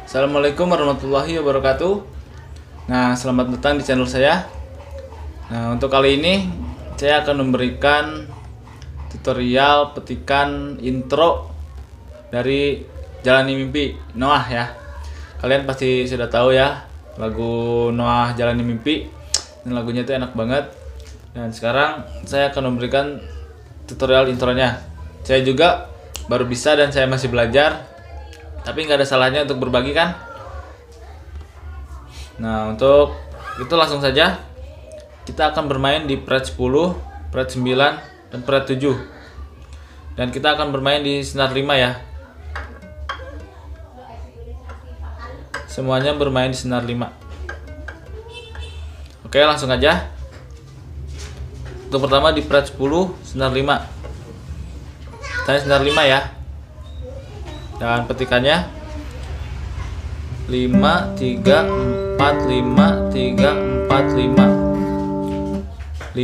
Assalamualaikum warahmatullahi wabarakatuh. Nah, selamat datang di channel saya. Nah, untuk kali ini saya akan memberikan tutorial petikan intro dari Jalani Mimpi Noah ya. Kalian pasti sudah tahu ya lagu Noah Jalani Mimpi. Dan lagunya itu enak banget. Dan sekarang saya akan memberikan tutorial intronya. Saya juga baru bisa dan saya masih belajar. Tapi nggak ada salahnya untuk berbagi kan? Nah, untuk itu langsung saja kita akan bermain di fret 10, fret 9, dan fret 7. Dan kita akan bermain di senar 5 ya. Semuanya bermain di senar 5. Oke, langsung aja. Untuk pertama di fret 10, senar 5. Saya senar 5 ya. Dan petikannya 5 3 4 5 3 4 5 5 5 3 4 5 3 4 5.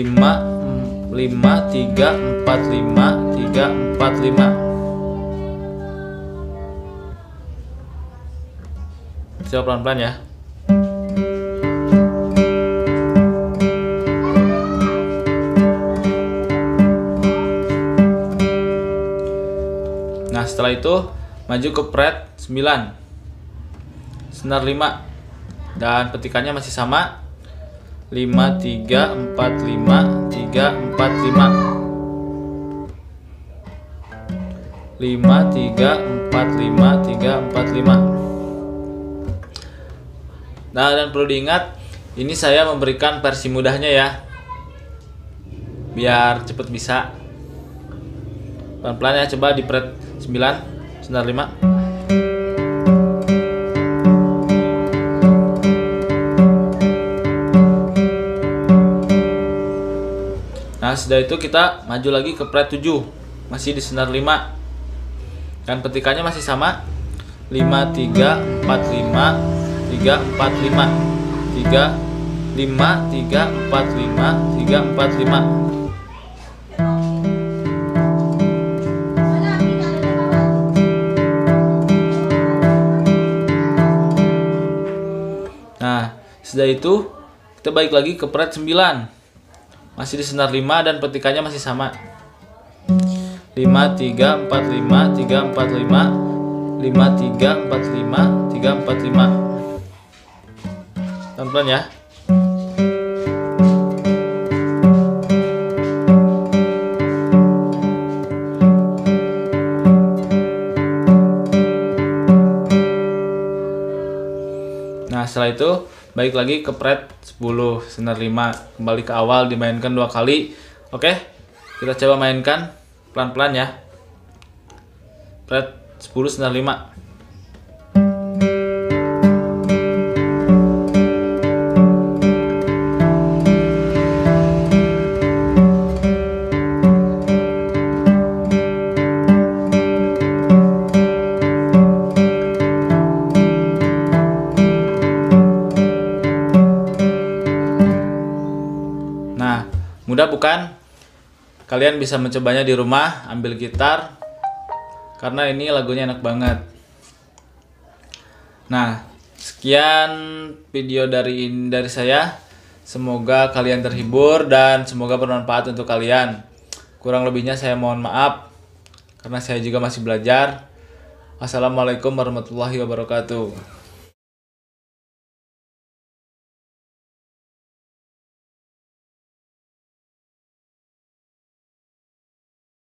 Coba pelan-pelan ya. Nah, setelah itu maju ke fret 9, senar 5, dan petikannya masih sama 5 3 4 5 3 4 5 5 3 4 5 3 4 5. Nah, dan perlu diingat ini saya memberikan versi mudahnya ya biar cepet bisa. Pelan-pelan ya, coba di fret 9 senar 5. Nah, sudah itu kita maju lagi ke fret 7, masih di senar 5. Dan petikannya masih sama 5 3 4 5 3 4 5 3 5 3 4 5 3 4 5. Nah, setelah itu kita balik lagi ke fret 9. Masih di senar 5 dan petikannya masih sama. 5 3 4 5 3 4 5 5 3 4 5 3 4 5. Pelan-pelan ya. Nah, setelah itu balik lagi ke fret 10 senar 5, kembali ke awal, dimainkan 2 kali. Oke, kita coba mainkan pelan-pelan ya. Fret 10 senar 5. Mudah bukan? Kalian bisa mencobanya di rumah, ambil gitar, karena ini lagunya enak banget. Nah, sekian video dari saya. Semoga kalian terhibur dan semoga bermanfaat untuk kalian. Kurang lebihnya saya mohon maaf, karena saya juga masih belajar. Wassalamualaikum warahmatullahi wabarakatuh.